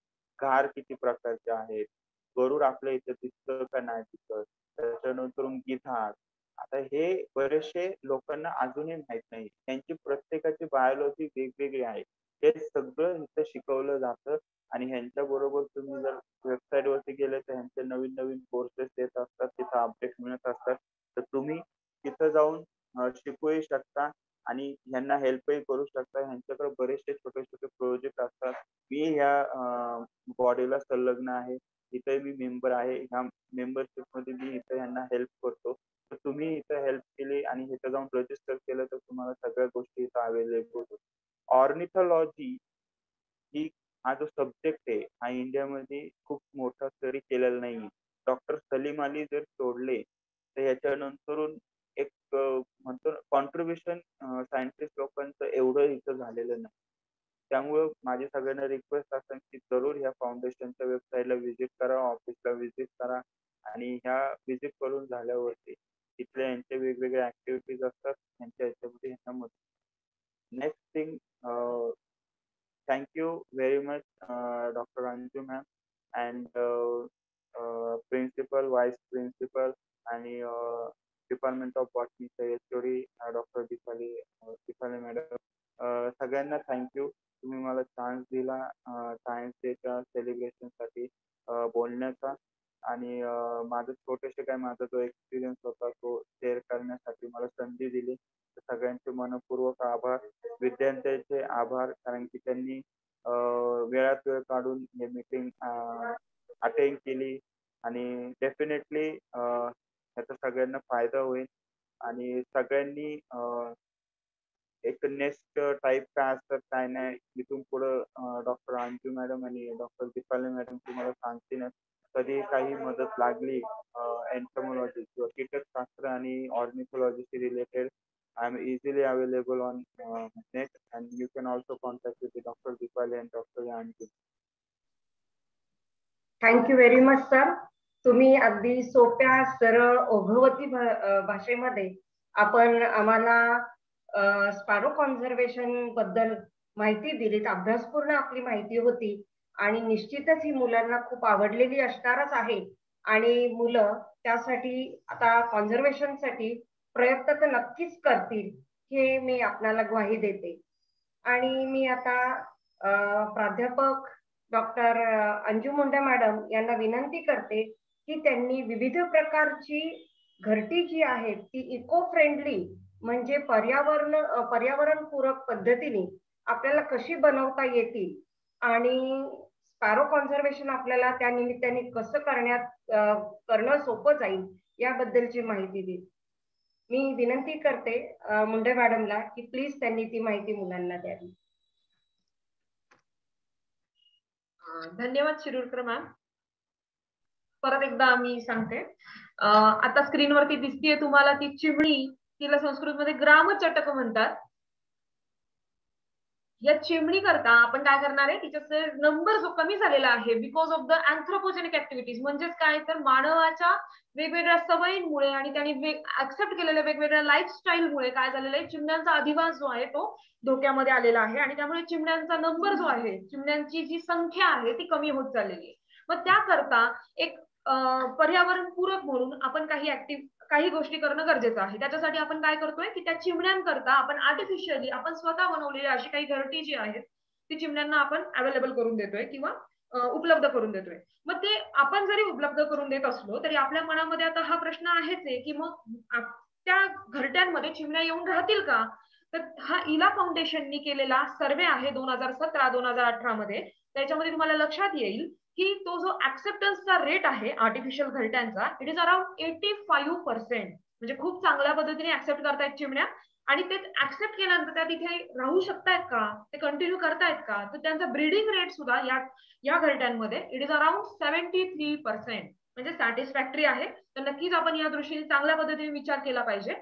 घार किती प्रकारचे आहेत, गरुड आपल्या इथे दिसतं का नाही दिसत, त्याच्यानंतर गिधाड. आता हे बरेचसे लोकांना अजूनही माहित नाही. त्यांची प्रत्येकाची बायोलॉजी वेगवेगळी आहे. हे सगळं इथं शिकवलं जातं आणि ह्यांच्या बरोबर तुम्ही जर वेबसाईट वरती गेले तर ह्यांचे नवीन नवीन कोर्सेस येत असतात, तिथं अपडेट मिळत असतात. तर तुम्ही तिथं जाऊन शिकूही शकता आणि ह्यांना हेल्पही करू शकता. ह्यांच्याकडे बरेचसे छोटे छोटे प्रोजेक्ट असतात. मी ह्या बॉडीला संलग्न आहे, इथे मी मेंबर आहे. ह्या मेंबरशिप मध्ये मी इथे ह्यांना हेल्प करतो. तर तुम्ही इथं हेल्प केली आणि इथं जाऊन रजिस्टर केलं तर तुम्हाला सगळ्या गोष्टी इथं अवेलेबल होतात. ऑर्निथॉलॉजी ही हा जो सब्जेक्ट आहे हा इंडियामध्ये खूप मोठा स्टडी केलेला नाही. डॉक्टर सलीम अली जर सोडले तर याच्यानंतरून एक म्हणतो कॉन्ट्रीब्युशन सायंटिस्ट लोकांचं एवढं इथं झालेलं नाही. त्यामुळं माझी सगळ्यांना रिक्वेस्ट असेल की जरूर ह्या फाउंडेशनच्या वेबसाईटला व्हिजिट करा, ऑफिसला व्हिजिट करा आणि ह्या व्हिजिट करून झाल्यावरती तिथल्या यांचे वेगवेगळे ऍक्टिव्हिटीज असतात त्यांच्या ह्याच्यामध्ये ह्यांना मदत. Next thing, thank you very much uh, Doctor Anju ma'am and uh, uh, principal, vice principal आणि uh, department of botany H O D uh, doctor Deepali uh, Deepali मॅडम, uh, सगळ्यांना थँक्यू. तुम्ही मला चान्स दिला सायन्स डेच्या सेलिब्रेशन साठी uh, बोलण्याचा आणि uh, माझं छोटेसे काय माझा जो एक्सपिरियन्स होता तो शेअर करण्यासाठी मला संधी दिली. सगळ्यांचे मनपूर्वक आभार. विद्यार्थ्यांचे आभार, कारण की त्यांनी वेळात वेळ काढून हे मीटिंग अटेंड केली आणि डेफिनेटली याचा सगळ्यांना फायदा होईल आणि सगळ्यांनी एक नेक्स्ट टाईप काय असतात काय नाही इथून पुढं डॉक्टर अंजू मॅडम आणि डॉक्टर दीपाली मॅडम तुम्हाला सांगतील. कधी काही मदत लागली एन्टोमॉलॉजी किंवा कीटकशास्त्र आणि ऑर्निथॉलॉजीशी related, I am easily available on uh, net and you can also contact with Doctor Dipali and Doctor Anju.
Thank you very much sir. तुम्ही अगदी सोप्या सरळ ओघवती भाषेमध्ये आपण आम्हाला स्पॅरो कॉन्झर्वेशन बद्दल माहिती दिलीत. अभ्यासपूर्ण आपली माहिती होती आणि निश्चितच ही मुलांना खूप आवडलेली असणारच आहे आणि मुलं त्यासाठी आता कॉन्झर्वेशन साठी प्रयत्न तर नक्कीच करतील हे मी आपल्याला ग्वाही देते. आणि मी आता प्राध्यापक डॉक्टर अंजू मुंडे मॅडम यांना विनंती करते की त्यांनी विविध प्रकारची घरटी जी आहे ती इको फ्रेंडली म्हणजे पर्यावरण पर्यावरणपूरक पद्धतीने आपल्याला कशी बनवता येतील आणि स्पॅरो कॉन्झर्वेशन आपल्याला त्या निमित्ताने कसं करण्यात करणं सोपं जाईल याबद्दलची माहिती दिली. मी विनंती करते मुंडे मॅडमला की प्लीज त्यांनी ती माहिती मुलांना द्यावी.
धन्यवाद शिरूरकर मॅम. परत एकदा मी सांगते, आता स्क्रीनवरती दिसतीये तुम्हाला ती चिमणी, तिला संस्कृतमध्ये ग्रामचटक म्हणतात. या चिमणी करता आपण काय करणार आहे, तिच्याचे नंबर जो कमी झालेला आहे because of the anthropogenic activities, म्हणजेच काय तर मानवाच्या वेगवेगळ्या सवयींमुळे आणि त्यांनी ऍक्सेप्ट केलेल्या वेगवेगळ्या लाईफस्टाईलमुळे काय झालेलं आहे, चिमण्यांचा अधिवास जो आहे तो धोक्यामध्ये आलेला आहे आणि त्यामुळे चिमण्यांचा नंबर जो आहे, चिमण्यांची जी संख्या आहे ती कमी होत चाललेली आहे. मग त्याकरता एक पर्यावरण पूरक म्हणून आपण काही ऍक्टिव्ह काही गोष्टी करणं गरजेचं आहे. त्याच्यासाठी आपण काय करतोय की त्या चिमण्यांकरता आपण आर्टिफिशियली आपण स्वतः बनवलेली अशी काही घरटी जी आहेत ती चिमण्यांना आपण अवेलेबल करून देतोय किंवा उपलब्ध करून देतोय. मग ते आपण जरी उपलब्ध करून देत असलो तरी आपल्या मनामध्ये आता हा प्रश्न आहेच आहे की मग त्या घरट्यांमध्ये चिमण्या येऊन राहतील का. तर हा इला फाउंडेशननी केलेला सर्वे आहे दोन हजार सतरा दोन हजार अठरा मध्ये, त्याच्यामध्ये तुम्हाला लक्षात येईल की तो जो ऍक्सेप्टन्सचा रेट आहे आर्टिफिशियल घरट्यांचा, it is around eighty five percent, म्हणजे खूप चांगल्या पद्धतीने ऍक्सेप्ट करतायत चिमण्या. आणि ते ऍक्सेप्ट केल्यानंतर त्या तिथे राहू शकतायत का, ते कंटिन्यू करतायत का, तर त्यांचा ब्रीडिंग रेट सुद्धा या या घरट्यांमध्ये it is around seventy three percent, म्हणजे सॅटिस्फॅक्टरी आहे. तर नक्कीच आपण या दृष्टीने चांगल्या पद्धतीने विचार केला पाहिजे.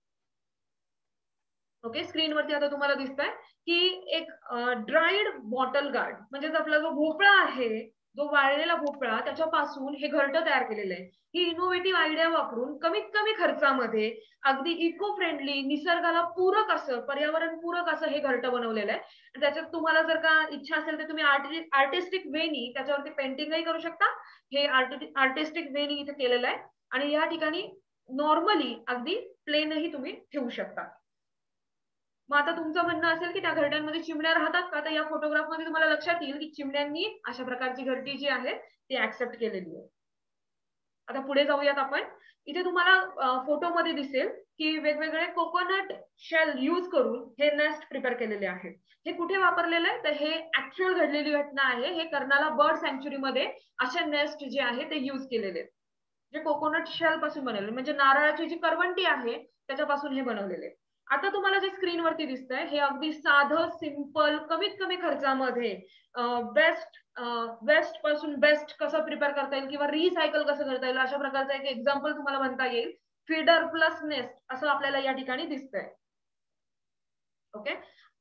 ओके, स्क्रीनवरती आता तुम्हाला दिसतंय की एक ड्राईड बॉटल गार्ड, म्हणजेच आपला जो भोपळा आहे, जो वाळलेला भोपळा, त्याच्यापासून हे घरटं तयार केलेलं आहे. ही इनोव्हेटिव्ह आयडिया वापरून कमीत कमी खर्चामध्ये अगदी इको फ्रेंडली, निसर्गाला पूरक असं, पर्यावरण पूरक असं हे घरटं बनवलेलं आहे. त्याच्यात तुम्हाला जर का इच्छा असेल तर तुम्ही आर्टि आर्टिस्टिक वेनी त्याच्यावरती पेंटिंगही करू शकता. हे आर्टि आर्टिस्टिक वेनी इथे केलेलं आहे आणि या ठिकाणी नॉर्मली अगदी प्लेनही तुम्ही ठेवू शकता. मग आता तुमचं म्हणणं असेल की त्या घरट्यांमध्ये चिमण्या राहतात का, तर या फोटोग्राफमध्ये तुम्हाला लक्षात येईल की चिमण्यांनी अशा प्रकारची घरटी जी आहे ती ऍक्सेप्ट केलेली आहे. आता पुढे जाऊयात आपण. इथे तुम्हाला फोटोमध्ये दिसेल की वेगवेगळे कोकोनट शेल यूज करून हे नेस्ट प्रिपेअर केलेले आहेत. हे कुठे वापरलेलं आहे, तर हे ऍक्च्युअल घडलेली घटना आहे. हे कर्नाला बर्ड सँच्युरी मध्ये असे नेस्ट जे आहे ते यूज केलेले आहेत, जे कोकोनट शेल पासून बनवले, म्हणजे नारळाची जी करवंटी आहे त्याच्यापासून हे बनवलेले. आता तुम्हाला जे स्क्रीनवरती दिसतंय हे अगदी साधं सिंपल कमीत कमी खर्चामध्ये बेस्ट वेस्ट पासून बेस्ट कसं प्रिपेअर करता येईल किंवा रिसायकल कसं करता येईल अशा प्रकारचं एक एक्झाम्पल तुम्हाला म्हणता येईल. फीडर प्लस नेस्ट असं आपल्याला या ठिकाणी दिसतंय. ओके,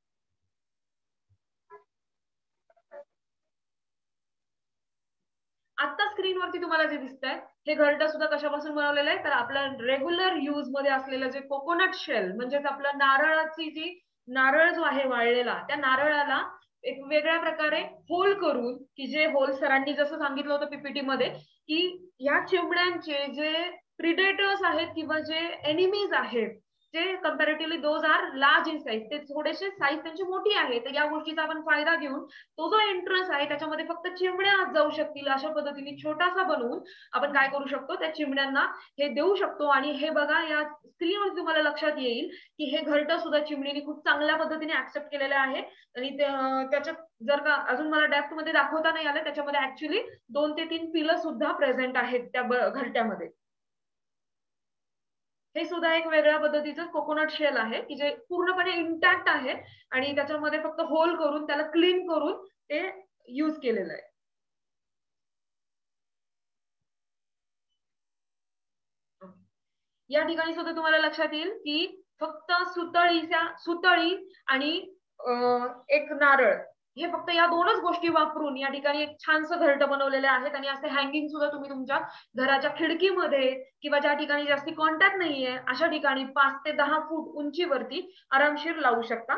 आता स्क्रीनवरती तुम्हाला जे दिसतंय हे घरटं सुद्धा कशापासून बनवलेलं आहे, तर आपलं रेग्युलर यूज मध्ये असलेलं जे कोकोनट शेल, म्हणजेच आपलं नारळाची जी नारळ जो आहे वाळलेला, त्या नारळाला एक वेगळ्या प्रकारे होल करून, की जे होल सरांनी जसं सांगितलं होतं पीपीटी मध्ये की या चिमण्यांचे जे प्रिडेटर्स आहेत किंवा जे एनिमीज आहेत जे comparatively those are large in size, ते थोडेसे साईज त्यांची मोठी आहे. तर या गोष्टीचा आपण फायदा घेऊन तो जो एंट्रन्स आहे त्याच्यामध्ये फक्त चिमण्या आत जाऊ शकतील अशा पद्धतीने छोटासा बनवून आपण काय करू शकतो, त्या चिमण्यांना हे देऊ शकतो. आणि हे बघा या स्क्रीनवर तुम्हाला लक्षात येईल की हे घरटं सुद्धा चिमणीने खूप चांगल्या पद्धतीने ऍक्सेप्ट केलेलं आहे. आणि त्याच्यात जर का अजून मला डेप्थ मध्ये दाखवता नाही आलं, त्याच्यामध्ये ऍक्च्युअली दोन ते तीन पिलं सुद्धा प्रेझेंट आहेत त्या घरट्यामध्ये. हे सुद्धा एक वेगळ्या पद्धतीचं कोकोनट शेल आहे की जे पूर्णपणे इंटॅक्ट आहे आणि त्याच्यामध्ये फक्त होल करून त्याला क्लीन करून ते यूज केलेलं आहे. या ठिकाणी सुद्धा तुम्हाला लक्षात येईल की फक्त सुतळीच्या सुतळी आणि एक नारळ हे फक्त या दोनच गोष्टी वापरून या ठिकाणी एक छानसं घरटं बनवलेले आहेत. आणि असे हँगिंग सुद्धा तुम्ही तुमच्या घराच्या खिडकीमध्ये किंवा ज्या ठिकाणी जास्ती कॉन्टॅक्ट नाहीये अशा ठिकाणी पाच ते दहा फूट उंचीवरती आरामशीर लावू शकता.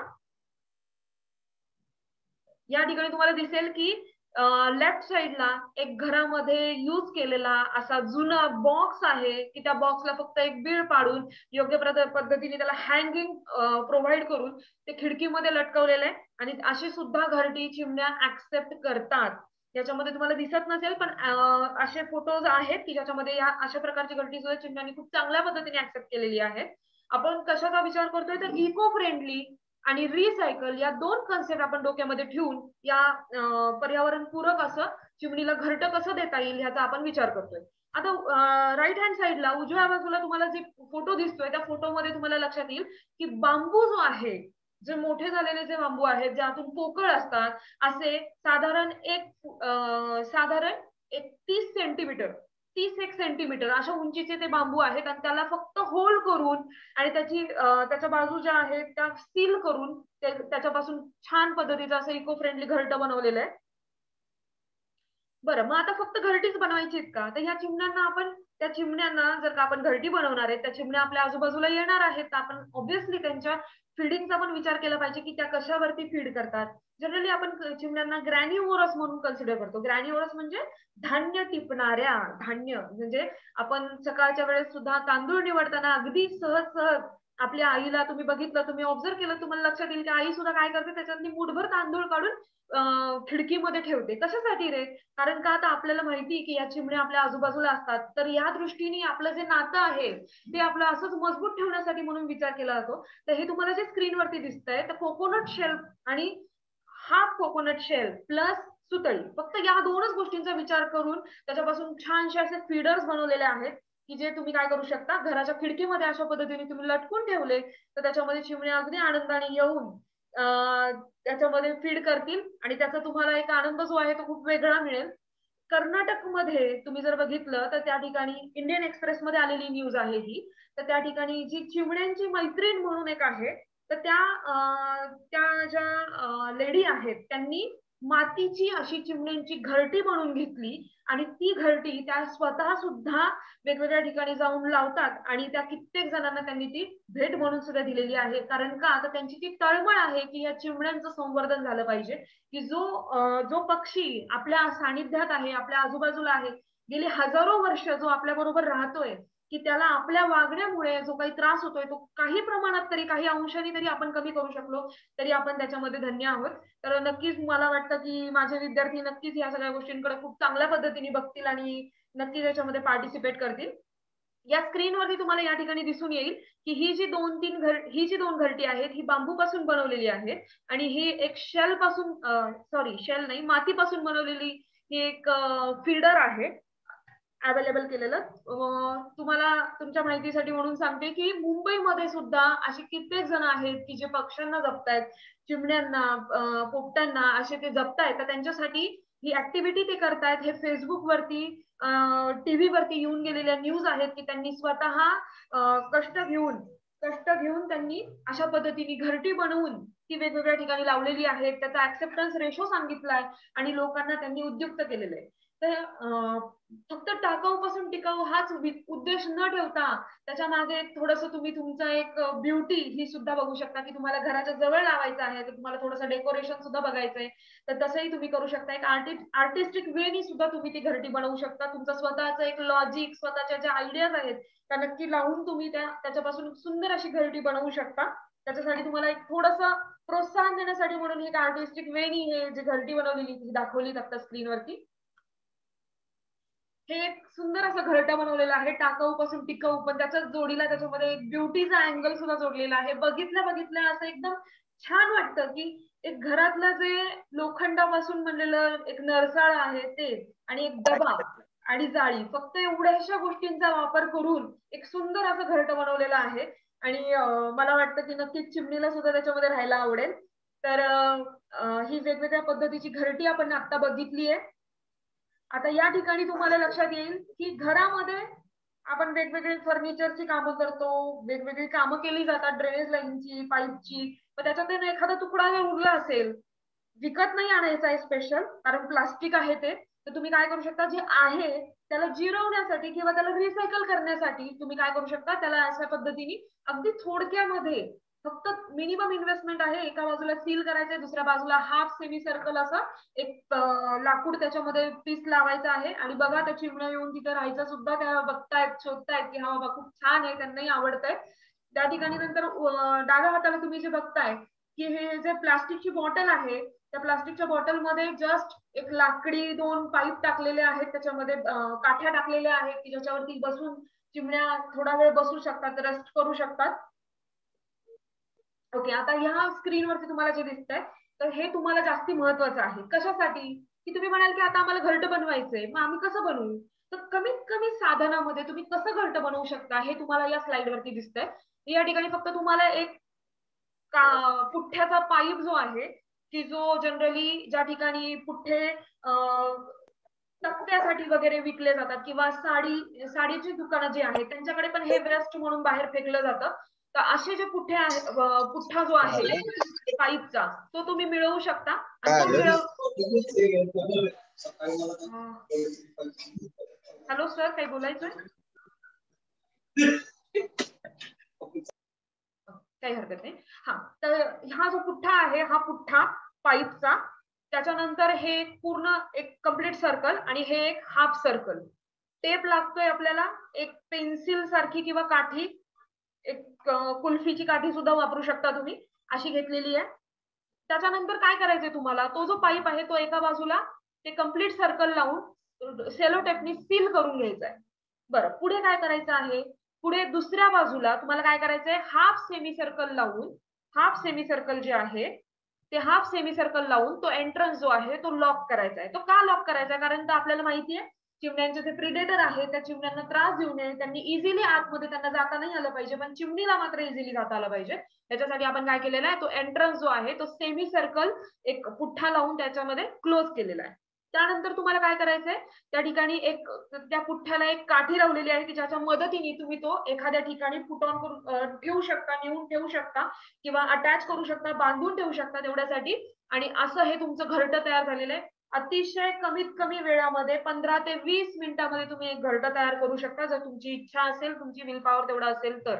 या ठिकाणी तुम्हाला दिसेल की लेफ्ट साइडला एक घरामध्ये यूज केलेला असा जुना बॉक्स आहे की त्या बॉक्सला फक्त एक बीळ पाडून योग्य पद्धतीने त्याला हँगिंग प्रोव्हाइड करून ते खिडकीमध्ये लटकवलेलं आहे. आणि अशी सुद्धा घरटी चिमण्या ऍक्सेप्ट करतात. याच्यामध्ये तुम्हाला दिसत नसेल पण असे फोटोज आहेत की ज्याच्यामध्ये या अशा प्रकारची घरटी सुद्धा चिमण्यांनी खूप चांगल्या पद्धतीने ऍक्सेप्ट केलेली आहे. आपण कशाचा विचार करतोय तर इको फ्रेंडली आणि रिसायकल या दोन कन्सेप्ट आपण डोक्यामध्ये ठेवून या पर्यावरण पूरक असं चिमणीला घरटं कसं देता येईल ह्याचा आपण विचार करतोय. आता राईट हँड साईडला उजव्या बाजूला तुम्हाला जे फोटो दिसतोय त्या फोटोमध्ये तुम्हाला लक्षात येईल की बांबू जो आहे, जे मोठे झालेले जे बांबू आहेत, जे आतून पोकळ असतात, असे साधारण एक साधारण एक तीस सेंटीमीटर तीस एक सेंटीमीटर अशा उंचीचे ते बांबू आहेत आणि त्याला फक्त होल्ड करून आणि त्याची त्याच्या बाजू ज्या आहेत त्या सील करून त्याच्यापासून छान पद्धतीचं असं इको फ्रेंडली घरटं बनवलेलं आहे. बरं, मग आता फक्त घरटीच बनवायची आहेत का? तर ह्या चिमण्यांना आपण त्या चिमण्यांना जर का आपण घरटी बनवणार आहे, त्या चिमण्या आपल्या आजूबाजूला येणार आहेत, तर आपण ऑब्व्हियसली त्यांच्या फीडिंगचा पण विचार केला पाहिजे की त्या कशावरती फीड करतात. जनरली आपण चिमण्यांना ग्रॅन्युओरस म्हणून कन्सिडर करतो. ग्रॅन्युओरस म्हणजे धान्य टिपणाऱ्या, धान्य म्हणजे आपण सकाळच्या वेळेस सुद्धा तांदूळ निवडताना अगदी सहज सहज आपल्या आईला तुम्ही बघितलं, तुम्ही ऑब्झर्व केलं, तुम्हाला लक्षात येईल की आई सुद्धा काय करते, त्याच्यातली मुठभर तांदूळ काढून खिडकीमध्ये ठेवते. कशासाठी रे? कारण का आता आपल्याला माहिती की या चिमण्या आपल्या आजूबाजूला असतात, तर या दृष्टीने आपलं जे नातं आहे ते आपलं असंच मजबूत ठेवण्यासाठी म्हणून विचार केला जातो. तर हे तुम्हाला जे स्क्रीनवरती दिसतंय तर कोकोनट शेल आणि हाफ कोकोनट शेल प्लस सुतळी, फक्त या दोनच गोष्टींचा विचार करून त्याच्यापासून छानसे असे फीडर्स बनवलेले आहेत की जे तुम्ही काय करू शकता, घराच्या खिडकीमध्ये अशा पद्धतीने तुम्ही लटकून ठेवले तर त्याच्यामध्ये चिमण्या अगदी आनंदाने येऊन त्याच्यामध्ये फीड करतील आणि त्याचा तुम्हाला एक आनंद जो आहे तो खूप वेगळा मिळेल. कर्नाटकमध्ये तुम्ही जर बघितलं तर त्या ठिकाणी इंडियन एक्सप्रेस मध्ये आलेली न्यूज आहे ही, तर त्या ठिकाणी जी चिमण्यांची मैत्रीण म्हणून एक आहे, तर त्या त्या ज्या लेडी आहेत त्यांनी मातीची अशी चिमण्यांची घरटी बनवून घेतली आणि ती घरटी त्या स्वतः सुद्धा वेगवेगळ्या ठिकाणी जाऊन लावतात आणि त्या कित्येक जणांना त्यांनी ती भेट म्हणून सुद्धा दिलेली आहे. कारण का, आता त्यांची ती तळमळ आहे की या चिमण्यांचं संवर्धन झालं पाहिजे, की जो जो पक्षी आपल्या सानिध्यात आहे, आपल्या आजूबाजूला आहे, गेली हजारो वर्ष जो आपल्या बरोबर राहतोय, की त्याला आपल्या वागण्यामुळे जो काही त्रास होतोय तो काही प्रमाणात तरी, काही अंशाने तरी आपण कमी करू शकलो तरी आपण त्याच्यामध्ये धन्य आहोत. तर नक्कीच मला वाटतं की माझे विद्यार्थी नक्कीच या सगळ्या गोष्टींकडे खूप चांगल्या पद्धतीने बघतील आणि नक्कीच याच्यामध्ये पार्टिसिपेट करतील. या स्क्रीनवरती तुम्हाला या ठिकाणी दिसून येईल की ही जी दोन तीन घर ही जी दोन घरटी आहेत ही बांबू पासून बनवलेली आहे आणि ही एक शेल पासून सॉरी शेल नाही मातीपासून बनवलेली ही एक फीडर आहे अवेलेबल केलेलं. तुम्हाला तुमच्या माहितीसाठी म्हणून सांगते की मुंबईमध्ये सुद्धा असे कित्येक जण आहेत की जे पक्ष्यांना जपतायत, चिमण्यांना, पोपटांना असे ते जपतायत, तर त्यांच्यासाठी ही ऍक्टिव्हिटी ते करतायत. हे फेसबुक वरती, टीव्ही वरती येऊन गेलेल्या न्यूज आहेत की त्यांनी स्वतः कष्ट घेऊन कष्ट घेऊन त्यांनी अशा पद्धतीने घरटी बनवून ती वेगवेगळ्या ठिकाणी लावलेली आहे. त्याचा ऍक्सेप्टन्स रेशो सांगितलाय आणि लोकांना त्यांनी उद्युक्त केलेलं आहे. तर फक्त टाकाऊ पासून टिकाऊ हाच उद्देश न ठेवता त्याच्या मागे थोडस तुम्ही तुमचं एक ब्युटी ही सुद्धा बघू शकता की तुम्हाला घराच्या जवळ लावायचं आहे, तर तुम्हाला थोडंसं डेकोरेशन सुद्धा बघायचंय, तर तसंही तुम्ही करू शकता. एक आर्टि आर्टिस्टिक वेनी सुद्धा तुम्ही ती घरटी बनवू शकता. तुमचं स्वतःचं एक लॉजिक, स्वतःच्या ज्या आयडियाज आहेत त्या नक्की लावून तुम्ही त्या त्याच्यापासून सुंदर अशी घरटी बनवू शकता. त्याच्यासाठी तुम्हाला एक थोडंसं प्रोत्साहन देण्यासाठी म्हणून एक आर्टिस्टिक वेनी हे जी घरटी बनवलेली ती दाखवली आता स्क्रीनवरती. हे एक सुंदर असं घरटं बनवलेलं आहे, टाकाऊ पासून टिकाऊ, पण त्याच्याच जोडीला त्याच्यामध्ये एक ब्युटीचा अँगल सुद्धा जोडलेला आहे. बघितल्या बघितल्या असं एकदम छान वाटतं की एक घरातलं जे लोखंडापासून बनलेलं एक नरसाळ आहे ते आणि एक डबा आणि जाळी, फक्त एवढ्याशा गोष्टींचा वापर करून एक सुंदर असं घरटं बनवलेलं आहे. आणि मला वाटतं की नक्कीच चिमणीला सुद्धा त्याच्यामध्ये राहायला आवडेल. तर ही वेगवेगळ्या पद्धतीची घरटी आपण आता बघितली आहे. आता या ठिकाणी तुम्हाला लक्षात येईल की घरामध्ये आपण वेगवेगळे फर्निचरची कामं करतो, वेगवेगळी कामं केली जातात, ड्रेनेज लाईनची, पाईपची, पण त्याच्यात एखादा तुकडा जर उरला असेल, विकत नाही आणायचा आहे स्पेशल, कारण प्लास्टिक आहे ते, तर तुम्ही काय करू शकता, जे आहे त्याला जिरवण्यासाठी किंवा त्याला रिसायकल करण्यासाठी तुम्ही काय करू शकता, त्याला अशा पद्धतीने अगदी थोडक्यामध्ये फक्त मिनिमम इन्व्हेस्टमेंट आहे, एका बाजूला सील करायचंय, दुसऱ्या बाजूला हाफ सेमी सर्कल असं एक लाकूड त्याच्यामध्ये पीस लावायचं आहे आणि बघा त्या चिमण्या येऊन तिथे राहायचं सुद्धा त्या बघतायत, शोधतायत की हा बाबा खूप छान आहे, त्यांनाही आवडतंय. त्या ठिकाणी नंतर डाव्या हाताला तुम्ही जे बघताय की हे जे प्लास्टिकची बॉटल आहे, त्या प्लास्टिकच्या बॉटल मध्ये जस्ट एक लाकडी दोन पाईप टाकलेले आहेत, त्याच्यामध्ये काठ्या टाकलेल्या आहेत की ज्याच्यावरती बसून चिमण्या थोडा वेळ बसू शकतात, रेस्ट करू शकतात. ओके, आता ह्या स्क्रीनवरती तुम्हाला जे दिसतंय तर हे तुम्हाला जास्ती महत्वाचं आहे. कशासाठी? की तुम्ही म्हणाल की आता आम्हाला घरटं बनवायचंय, मग आम्ही कसं बनवू? तर कमीत कमी साधनामध्ये तुम्ही कसं घरटं बनवू शकता हे तुम्हाला या स्लाइड वरती दिसतंय. या ठिकाणी फक्त तुम्हाला एक का पुठ्ठ्याचा पाईप जो आहे की जो जनरली ज्या ठिकाणी पुठ्ठे तक्त्यासाठी वगैरे विकले जातात किंवा साडी साडीची दुकानं जी आहेत त्यांच्याकडे पण हे वेस्ट म्हणून बाहेर फेकलं जातं. तर असे जे पुठ्ठे आहेत, पुठ्ठा जो आहे पाईपचा तो तुम्ही मिळवू शकता. आणि तो मिळव हॅलो सर, काही बोलायचंय? काही हरकत नाही. हा, तर हा जो पुठ्ठा आहे हा पुठ्ठा पाईपचा, त्याच्यानंतर हे पूर्ण एक कम्प्लीट सर्कल आणि हे एक हाफ सर्कल. टेप लागतोय आपल्याला, एक पेन्सिल सारखी किंवा काठी, एक कुल्फीची काठी सुद्धा वापरू शकता तुम्ही, अशी घेतलेली आहे. त्याच्यानंतर काय करायचंय तुम्हाला, तो जो पाईप आहे तो एका बाजूला ते कम्प्लीट सर्कल लावून सेलो टेपनी सील करून घ्यायचा आहे. बरं, पुढे काय करायचं आहे, पुढे दुसऱ्या बाजूला तुम्हाला काय करायचंय, हाफ सेमी सर्कल लावून, हाफ सेमी सर्कल जे आहे ते हाफ सेमी सर्कल लावून तो एंट्रन्स जो आहे तो लॉक करायचा आहे. तो का लॉक करायचा आहे? कारण तर आपल्याला माहिती आहे चिमण्यांचे जे प्रिडेटर आहे त्या चिमण्यांना त्रास देऊ नये, त्यांनी इझिली आतमध्ये त्यांना जाता नाही आलं पाहिजे, पण चिमणीला मात्र इझिली जाता आलं पाहिजे. त्याच्यासाठी आपण काय केलेलं आहे, तो एंट्रन्स जो आहे तो सेमी सर्कल एक पुठ्ठा लावून त्याच्यामध्ये क्लोज केलेला आहे. त्यानंतर तुम्हाला काय करायचंय, त्या ठिकाणी एक त्या पुठ्ठ्याला एक काठी लावलेली आहे की ज्याच्या मदतीने तुम्ही तो एखाद्या ठिकाणी पुट ऑन करून ठेवू शकता, नेऊन ठेवू शकता किंवा अटॅच करू शकता, बांधून ठेवू शकता तेवढ्यासाठी. आणि असं हे तुमचं घरटं तयार झालेलं आहे. अतिशय कमीत कमी वेळामध्ये पंधरा ते वीस मिनिटांमध्ये तुम्ही एक घरटं तयार करू शकता, जर तुमची इच्छा असेल, तुमची विल पॉवर तेवढा असेल तर.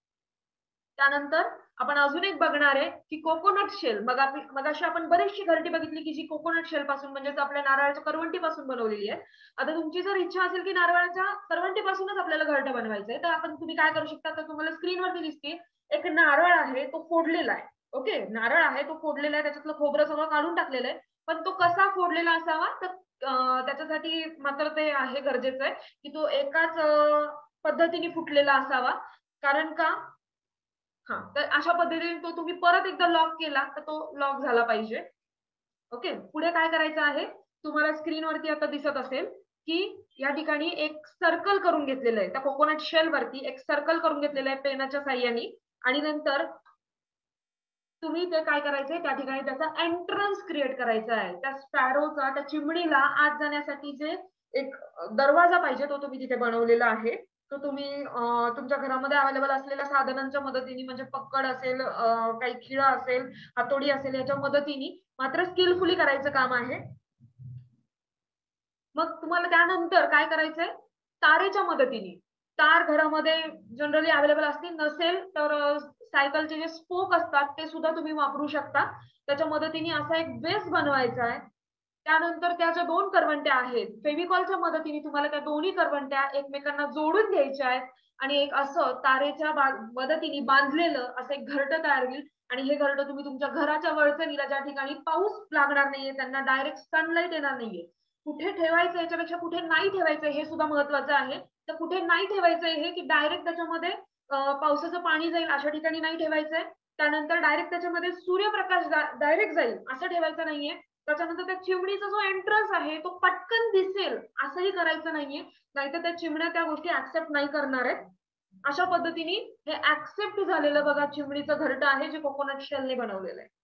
त्यानंतर आपण अजून एक बघणार आहे की कोकोनट शेल. मग मगाशी आपण बरीचशी घरटी बघितली की जी कोकोनट शेल पासून म्हणजेच आपल्या नारळाच्या करवंटीपासून बनवलेली आहे. आता तुमची जर इच्छा असेल की नारळाच्या करवंटीपासूनच आपल्याला घरटं बनवायचंय, तर आपण तुम्ही काय करू शकता, तर तुम्हाला स्क्रीनवरती दिसते एक नारळ आहे तो फोडलेला आहे. ओके, नारळ आहे तो फोडलेला आहे, त्याच्यातलं खोबरं सगळं काढून टाकलेलं आहे. पण तो कसा फोडलेला असावा, तर त्याच्यासाठी मात्र ते आहे गरजेचं आहे की तो एकाच पद्धतीने फुटलेला असावा. कारण का, हा, तर अशा पद्धतीने तो तुम्ही परत एकदा लॉक केला तर तो लॉक झाला पाहिजे. ओके, पुढे काय करायचं आहे, तुम्हाला स्क्रीनवरती आता दिसत असेल की या ठिकाणी एक सर्कल करून घेतलेलं आहे, त्या कोकोनट शेल वरती एक सर्कल करून घेतलेलं आहे पेनाच्या साह्याने. आणि नंतर तुम्ही ते काय करायचंय, त्या ठिकाणी त्याचा एंट्रन्स क्रिएट करायचा आहे. त्या स्पॅरोचा, त्या चिमणीला आत जाण्यासाठी जे एक दरवाजा पाहिजे तो तुम्ही तिथे बनवलेला आहे. तो तुम्ही तुमच्या घरामध्ये अवेलेबल असलेल्या साधनांच्या मदतीने, म्हणजे पक्कड असेल, काही खिळा असेल, हातोडी असेल, याच्या मदतीने मात्र स्किलफुली करायचं काम आहे. मग तुम्हाला त्यानंतर काय करायचंय, तारेच्या मदतीने, तार घरामध्ये जनरली अवेलेबल असतील, नसेल तर सायकलचे जे स्पोक असतात ते सुद्धा तुम्ही वापरू शकता. त्याच्या मदतीने असा एक बेस बनवायचा आहे. त्यानंतर त्या ज्या दोन करवंट्या आहेत, फेविकॉलच्या मदतीने तुम्हाला त्या दोन्ही करवंट्या एकमेकांना जोडून घ्यायच्या आहेत आणि एक असं तारेच्या मदतीने बांधलेलं असं एक घरटं तयार होईल. आणि हे घरटं तुम्ही तुमच्या घराच्या वळचणीला, ज्या ठिकाणी पाऊस लागणार नाहीये, त्यांना डायरेक्ट सनलाईट येणार नाहीये, कुठे ठेवायचं याच्यापेक्षा कुठे नाही ठेवायचं हे सुद्धा महत्वाचं आहे. तर कुठे नाही ठेवायचंय हे की डायरेक्ट त्याच्यामध्ये पावसाचं पाणी जाईल अशा ठिकाणी नाही ठेवायचंय. त्यानंतर डायरेक्ट त्याच्यामध्ये सूर्यप्रकाश डायरेक्ट जाईल असं ठेवायचं नाहीये. त्याच्यानंतर त्या चिमणीचा जो एंट्रन्स आहे तो पटकन दिसेल असंही करायचं नाहीये, नाहीतर त्या चिमण्या त्या गोष्टी ऍक्सेप्ट नाही करणार आहेत. अशा पद्धतीने हे ऍक्सेप्ट झालेलं बघा चिमणीचं घरटं आहे जे कोकोनट शेलने बनवलेलं आहे.